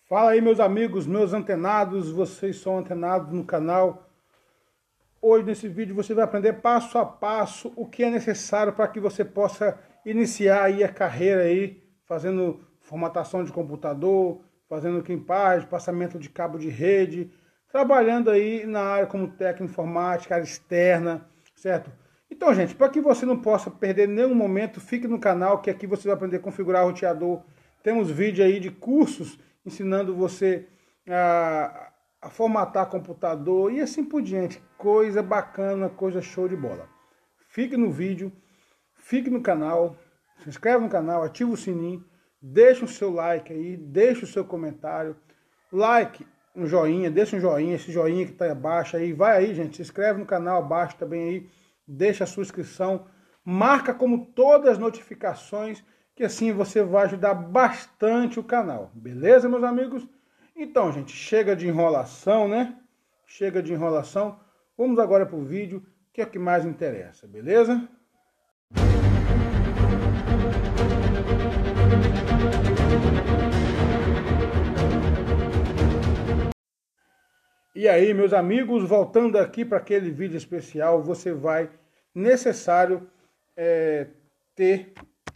Fala aí, meus amigos, meus antenados, vocês são antenados no canal. Hoje nesse vídeo você vai aprender passo a passo o que é necessário para que você possa iniciar aí a carreira aí, fazendo formatação de computador, fazendo crimpagem, passamento de cabo de rede, trabalhando aí na área como técnico informática, área externa, certo? Então, gente, para que você não possa perder nenhum momento, fique no canal que aqui você vai aprender a configurar o roteador. Temos vídeo aí de cursos ensinando você a formatar computador e assim por diante. Coisa bacana, coisa show de bola. Fique no vídeo, fique no canal, se inscreve no canal, ativa o sininho, deixa o seu like aí, deixa o seu comentário. Like, um joinha, deixa um joinha, esse joinha que está abaixo aí. Vai aí, gente, se inscreve no canal abaixo também aí, deixa a sua inscrição, marca como todas as notificações, que assim você vai ajudar bastante o canal. Beleza, meus amigos? Então, gente, chega de enrolação, né? Chega de enrolação. Vamos agora para o vídeo, que é o que mais interessa, beleza? E aí, meus amigos, voltando aqui para aquele vídeo especial, você vai necessário ter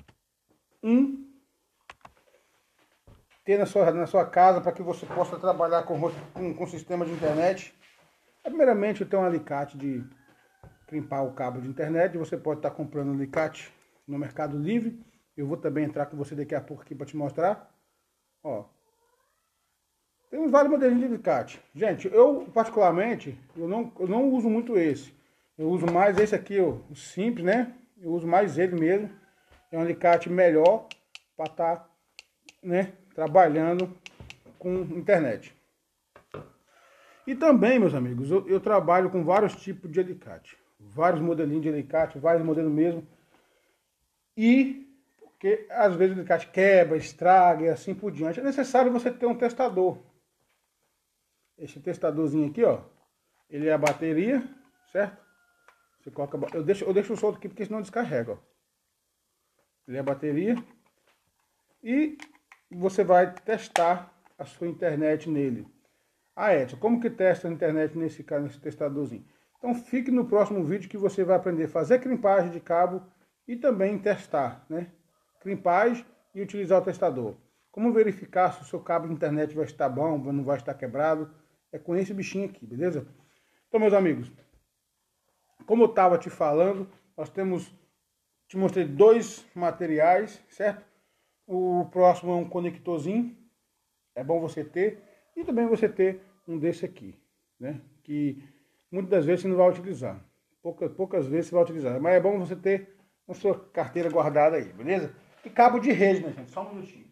na sua casa para que você possa trabalhar com sistema de internet. Primeiramente, eu tenho um alicate de crimpar o cabo de internet. Você pode estar comprando um alicate no Mercado Livre. Eu vou também entrar com você daqui a pouco aqui para te mostrar. Ó, temos vários modelos de alicate. Gente, eu particularmente, eu não uso muito esse. Eu uso mais esse aqui, ó, o simples, né? Eu uso mais ele mesmo. É um alicate melhor para estar, né, trabalhando com internet. E também, meus amigos, eu trabalho com vários tipos de alicate. Vários modelinhos de alicate, vários modelos mesmo. E porque às vezes o alicate quebra, estraga e assim por diante. É necessário você ter um testador. Esse testadorzinho aqui, ó, ele é a bateria, certo? Você coloca, eu deixo solto aqui porque senão descarrega, ó. Ele é a bateria. E você vai testar a sua internet nele. Edson, como que testa a internet nesse testadorzinho? Então fique no próximo vídeo que você vai aprender a fazer crimpagem de cabo e também testar, né? Crimpagem e utilizar o testador. Como verificar se o seu cabo de internet vai estar bom, não vai estar quebrado. É com esse bichinho aqui, beleza? Então, meus amigos, como eu estava te falando, te mostrei dois materiais, certo? O próximo é um conectorzinho, é bom você ter, e também você ter um desse aqui, né? Que muitas das vezes você não vai utilizar, poucas vezes você vai utilizar, mas é bom você ter na sua carteira guardada aí, beleza? E cabo de rede, né, gente? Só um minutinho.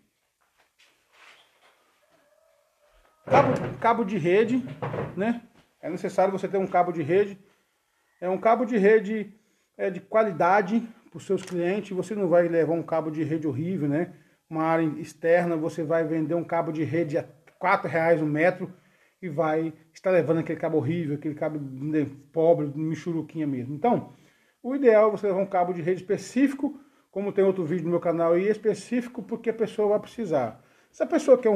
Cabo de rede, né? É necessário você ter um cabo de rede. É um cabo de rede de qualidade para os seus clientes. Você não vai levar um cabo de rede horrível, né? Uma área externa, você vai vender um cabo de rede a R$4 um metro e vai estar levando aquele cabo horrível, aquele cabo pobre, michuruquinha mesmo. Então, o ideal é você levar um cabo de rede específico, como tem outro vídeo no meu canal aí, específico porque a pessoa vai precisar. Se a pessoa quer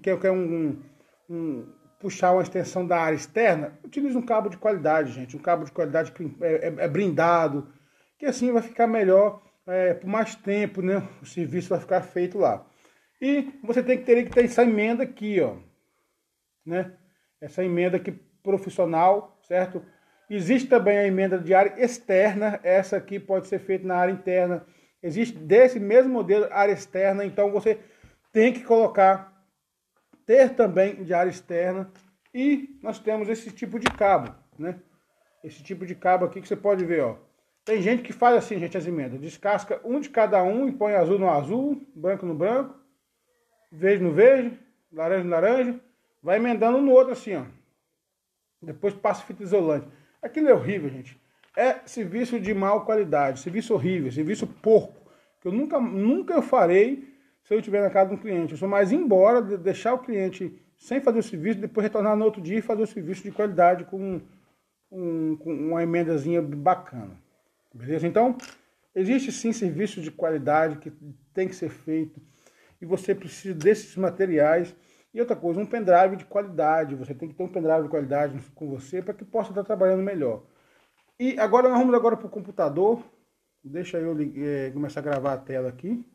puxar uma extensão da área externa, utilize um cabo de qualidade, gente. Um cabo de qualidade brindado, que assim vai ficar melhor por mais tempo, né? O serviço vai ficar feito lá. E você tem que ter essa emenda aqui, ó, né? Essa emenda aqui profissional, certo? Existe também a emenda de área externa. Essa aqui pode ser feita na área interna. Existe desse mesmo modelo área externa, então você tem que ter também de área externa. E nós temos esse tipo de cabo, né? Esse tipo de cabo aqui que você pode ver, ó. Tem gente que faz assim, gente, as emendas. Descasca um de cada um e põe azul no azul, branco no branco, verde no verde, laranja no laranja. Vai emendando um no outro assim, ó. Depois passa fita isolante. Aquilo é horrível, gente. É serviço de mal qualidade, serviço horrível, serviço porco. Que eu nunca farei se eu estiver na casa de um cliente. Eu sou mais embora, deixar o cliente sem fazer o serviço, depois retornar no outro dia e fazer o serviço de qualidade com uma emendazinha bacana. Beleza? Então, existe sim serviço de qualidade que tem que ser feito. E você precisa desses materiais. E outra coisa, um pendrive de qualidade. Você tem que ter um pendrive de qualidade com você para que possa estar trabalhando melhor. E agora nós vamos agora para o computador. Deixa eu começar a gravar a tela aqui.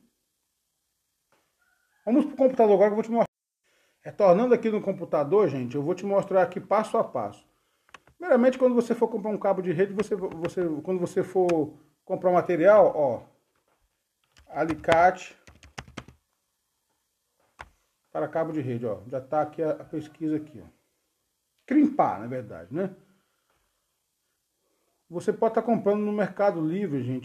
Vamos para o computador agora que eu vou te mostrar. Retornando aqui no computador, gente, eu vou te mostrar aqui passo a passo. Primeiramente, quando você for comprar um cabo de rede, quando você for comprar um material, ó, alicate para cabo de rede, ó, já está aqui a pesquisa aqui, ó. Crimpar, na verdade, né? Você pode estar comprando no Mercado Livre, gente,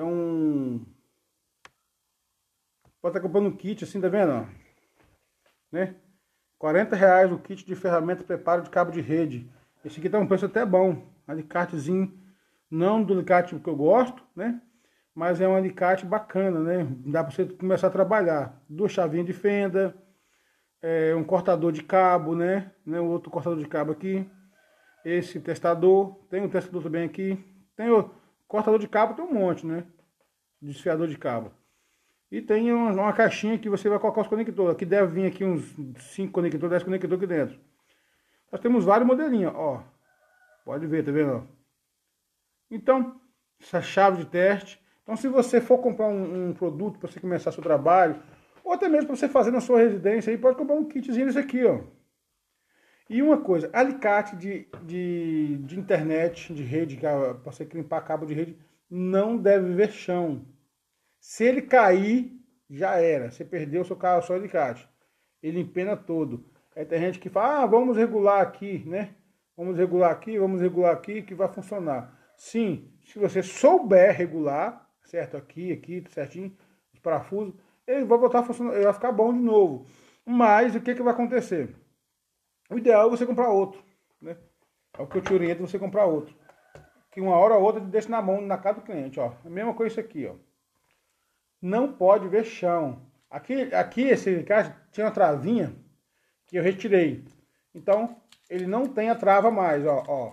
pode estar comprando um kit, assim, tá vendo, ó? Né? R$40 o kit de ferramenta preparo de cabo de rede. Esse aqui tá um preço até bom. Alicatezinho, não do alicate que eu gosto, né? Mas é um alicate bacana, né? Dá para você começar a trabalhar. Duas chavinhas de fenda, um cortador de cabo, né? Outro cortador de cabo aqui. Esse testador, tem um testador também aqui. Tem o cortador de cabo, tem um monte, né? Desfiador de cabo. E tem uma caixinha que você vai colocar os conectores. Aqui deve vir aqui uns 5 conectores, 10 conectores aqui dentro. Nós temos vários modelinhos, ó. Pode ver, tá vendo? Então, essa chave de teste. Então, se você for comprar um produto para você começar seu trabalho, ou até mesmo para você fazer na sua residência, aí pode comprar um kitzinho desse aqui, ó. E uma coisa, alicate de internet, de rede, para você crimpar cabo de rede, não deve ver chão. Se ele cair, já era. Você perdeu o seu alicate. Ele empena todo. Aí tem gente que fala, vamos regular aqui, né? Vamos regular aqui, que vai funcionar. Sim, se você souber regular, certo? Aqui, certinho, os parafusos, ele vai voltar a funcionar, ele vai ficar bom de novo. Mas o que vai acontecer? O ideal é você comprar outro, né? É o que eu te oriento, você comprar outro. Que uma hora ou outra deixa na casa do cliente, ó. A mesma coisa isso aqui, ó. Não pode ver chão. Aqui esse alicate tinha uma travinha que eu retirei. Então, ele não tem a trava mais, ó.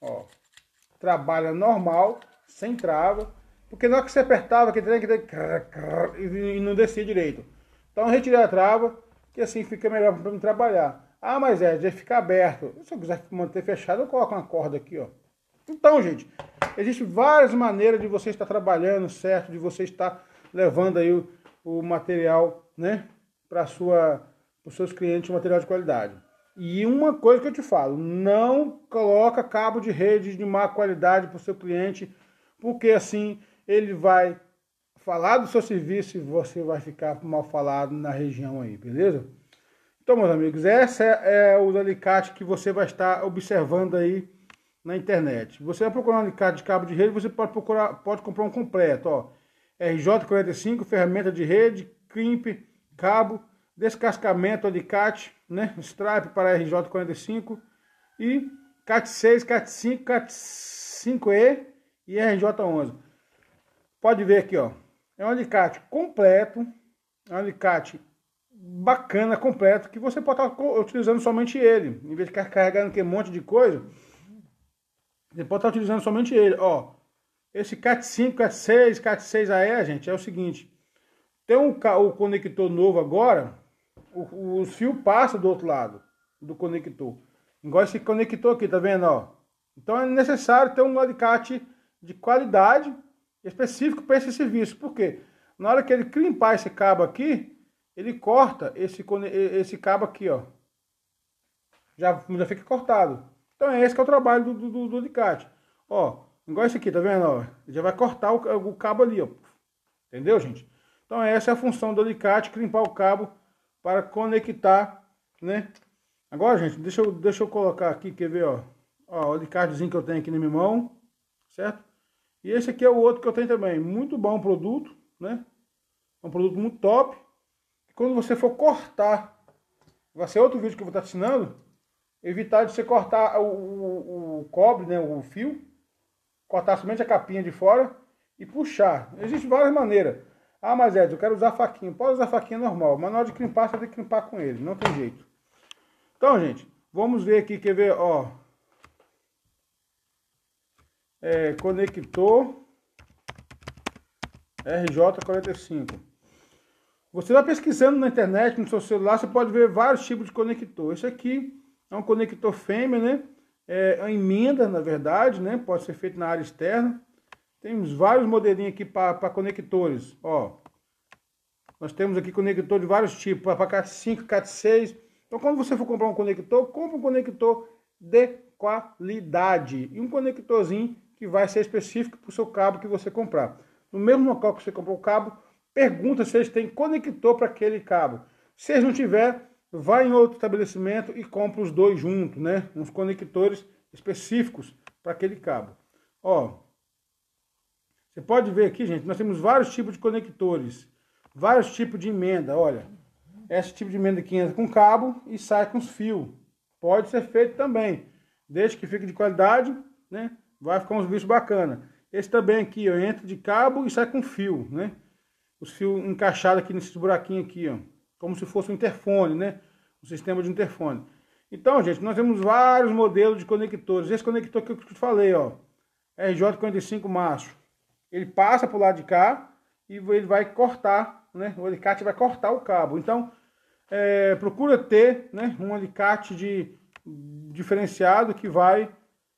Trabalha normal, sem trava. Porque na hora que você apertava, que e não descia direito. Então, eu retirei a trava, que assim fica melhor para mim trabalhar. Ah, mas já fica aberto. Se eu quiser manter fechado, eu coloco uma corda aqui, ó. Então, gente, existem várias maneiras de você estar trabalhando, certo? De você estar levando aí o material, né? Para os seus clientes, um material de qualidade. E uma coisa que eu te falo, não coloca cabo de rede de má qualidade para o seu cliente, porque assim ele vai falar do seu serviço e você vai ficar mal falado na região aí, beleza? Então, meus amigos, essa é o alicate que você vai estar observando aí na internet. Você vai procurar um alicate de cabo de rede, você pode comprar um completo, ó. RJ45, ferramenta de rede, crimp, cabo, descascamento, alicate, né? Stripe para RJ45 e CAT6, CAT5, CAT5E e RJ11. Pode ver aqui, ó. É um alicate completo, é um alicate bacana, completo, que você pode estar utilizando somente ele. Em vez de ficar carregando aqui um monte de coisa, você pode estar utilizando somente ele, ó. Esse CAT5, CAT6, CAT6AE, gente, é o seguinte. Tem o conector novo agora, os fios passam do outro lado do conector. Igual esse conector aqui, tá vendo, ó? Então é necessário ter um alicate de qualidade específico para esse serviço. Por quê? Na hora que ele crimpar esse cabo aqui, ele corta esse cabo aqui, ó. Já fica cortado. Então esse que é o trabalho do alicate. Ó, igual esse aqui, tá vendo? Ó, já vai cortar o cabo ali, ó. Entendeu, gente? Então essa é a função do alicate, crimpar o cabo para conectar, né? Agora, gente, deixa eu colocar aqui, quer ver, ó. Ó, o alicatezinho que eu tenho aqui na minha mão, certo? E esse aqui é o outro que eu tenho também. Muito bom produto, né? É um produto muito top. Quando você for cortar, vai ser outro vídeo que eu vou estar ensinando, evitar de você cortar o cobre, né, o fio, cortar somente a capinha de fora e puxar. Existem várias maneiras. Ah, mas Edson, eu quero usar faquinha. Pode usar faquinha normal, mas na hora de crimpar, você tem que crimpar com ele, não tem jeito. Então, gente, vamos ver aqui, quer ver, ó. Conector RJ45. Você vai pesquisando na internet, no seu celular, você pode ver vários tipos de conector. Esse aqui é um conector fêmea, né? É uma emenda, na verdade, né? Pode ser feito na área externa. Temos vários modelinhos aqui para conectores. Ó, nós temos aqui conector de vários tipos, para Cat5, Cat6. Então, quando você for comprar um conector, compre um conector de qualidade. E um conectorzinho que vai ser específico para o seu cabo que você comprar. No mesmo local que você comprou o cabo, pergunta se eles têm conector para aquele cabo. Se eles não tiver, vai em outro estabelecimento e compra os dois juntos, né? Uns conectores específicos para aquele cabo. Ó, você pode ver aqui, gente, nós temos vários tipos de conectores, vários tipos de emenda, olha. Esse tipo de emenda aqui entra com cabo e sai com os fios. Pode ser feito também, desde que fique de qualidade, né? Vai ficar uns bichos bacanas. Esse também aqui, ó, entra de cabo e sai com fio, né? Os fios encaixados aqui nesses buraquinhos aqui, ó. Como se fosse um interfone, né? Um sistema de interfone. Então, gente, nós temos vários modelos de conectores. Esse conector que eu te falei, ó, RJ45 macho. Ele passa pro lado de cá e ele vai cortar, né? O alicate vai cortar o cabo. Então, procura ter, né, um alicate diferenciado que vai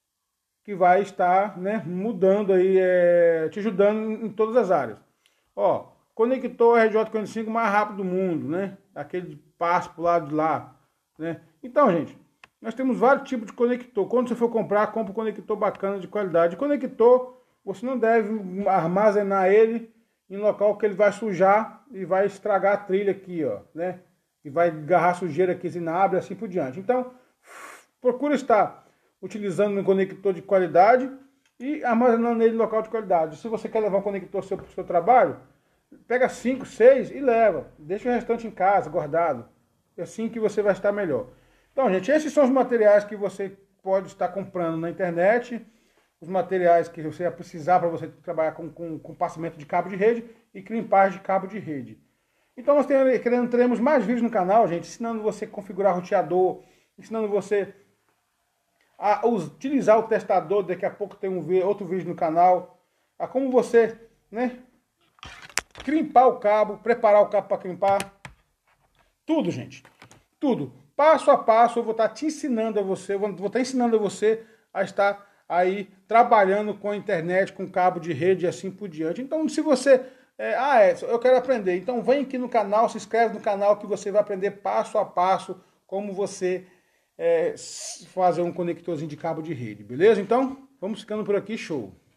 estar, né, mudando aí, te ajudando em todas as áreas. Ó, conector RJ45 mais rápido do mundo, né? Aquele passo pro lado de lá, né? Então, gente, nós temos vários tipos de conector. Quando você for comprar, compra um conector bacana de qualidade. Conector, você não deve armazenar ele em local que ele vai sujar e vai estragar a trilha aqui, ó, né? E vai agarrar sujeira aqui, se não abre, assim por diante. Então, procura estar utilizando um conector de qualidade e armazenando ele em local de qualidade. Se você quer levar um conector para o seu trabalho, pega 5, 6 e leva. Deixa o restante em casa, guardado. É assim que você vai estar melhor. Então, gente, esses são os materiais que você pode estar comprando na internet. Os materiais que você vai precisar para você trabalhar com passamento de cabo de rede e crimpagem de cabo de rede. Então nós teremos mais vídeos no canal, gente, ensinando você a configurar roteador, ensinando você a utilizar o testador. Daqui a pouco tem outro vídeo no canal, a como você, né, crimpar o cabo, preparar o cabo para crimpar. Tudo, gente, tudo. Passo a passo eu vou estar te ensinando a você, vou estar ensinando a você a estar aí trabalhando com a internet, com cabo de rede e assim por diante. Então, se você eu quero aprender, então vem aqui no canal, se inscreve no canal que você vai aprender passo a passo como você fazer um conectorzinho de cabo de rede, beleza? Então, vamos ficando por aqui, show!